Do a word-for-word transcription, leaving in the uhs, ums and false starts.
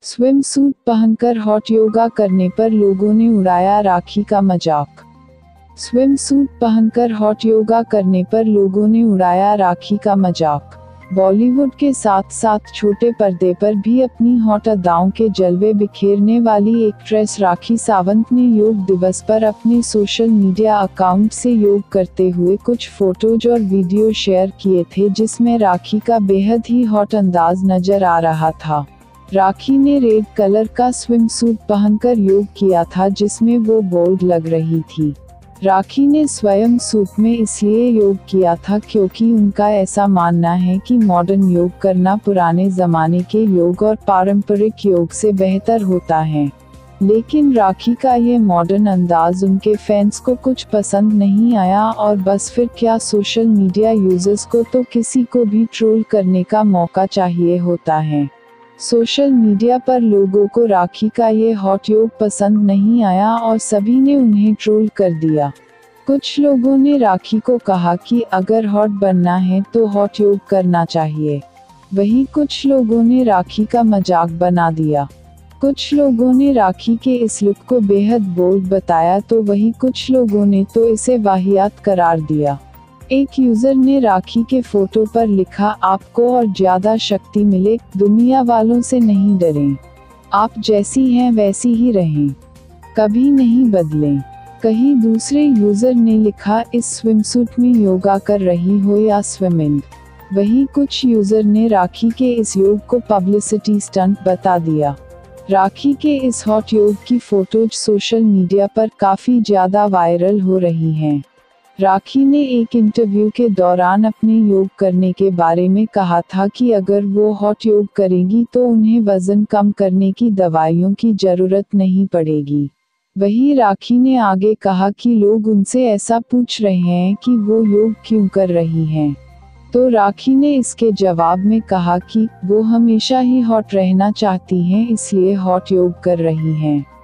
Swim suit पहनकर hot yoga करने पर लोगों ने उड़ाया राखी का मजाक। स्विम सूट पहनकर हॉट योगा करने पर लोगों ने उड़ाया राखी का मजाक। बॉलीवुड के साथ साथ छोटे पर्दे पर भी अपनी हॉट अदाओं के जलवे बिखेरने वाली एक्ट्रेस राखी सावंत ने योग दिवस पर अपने सोशल मीडिया अकाउंट से योग करते हुए कुछ फोटोज और वीडियो शेयर किए थे, जिसमें राखी का बेहद ही हॉट अंदाज नजर आ रहा था। राखी ने रेड कलर का स्विम सूट पहनकर योग किया था, जिसमें वो बोल्ड लग रही थी। राखी ने स्वयं सूट में इसलिए योग किया था क्योंकि उनका ऐसा मानना है कि मॉडर्न योग करना पुराने ज़माने के योग और पारंपरिक योग से बेहतर होता है। लेकिन राखी का ये मॉडर्न अंदाज उनके फैंस को कुछ पसंद नहीं आया और बस फिर क्या, सोशल मीडिया यूजर्स को तो किसी को भी ट्रोल करने का मौका चाहिए होता है। सोशल मीडिया पर लोगों को राखी का ये हॉट योग पसंद नहीं आया और सभी ने उन्हें ट्रोल कर दिया। कुछ लोगों ने राखी को कहा कि अगर हॉट बनना है तो हॉट योग करना चाहिए। वहीं कुछ लोगों ने राखी का मजाक बना दिया। कुछ लोगों ने राखी के इस लुक को बेहद बोल्ड बताया तो वहीं कुछ लोगों ने तो इसे वाहियात करार दिया। एक यूजर ने राखी के फोटो पर लिखा, आपको और ज्यादा शक्ति मिले, दुनिया वालों से नहीं डरें, आप जैसी हैं वैसी ही रहें, कभी नहीं बदलें। कहीं दूसरे यूजर ने लिखा, इस स्विमसूट में योगा कर रही हो या स्विमिंग। वहीं कुछ यूजर ने राखी के इस योग को पब्लिसिटी स्टंट बता दिया। राखी के इस हॉट योग की फोटोज सोशल मीडिया पर काफी ज्यादा वायरल हो रही हैं। राखी ने एक इंटरव्यू के दौरान अपने योग करने के बारे में कहा था कि अगर वो हॉट योग करेंगी तो उन्हें वजन कम करने की दवाइयों की जरूरत नहीं पड़ेगी। वहीं राखी ने आगे कहा कि लोग उनसे ऐसा पूछ रहे हैं कि वो योग क्यों कर रही हैं। तो राखी ने इसके जवाब में कहा कि वो हमेशा ही हॉट रहना चाहती हैं, इसलिए हॉट योग कर रही हैं।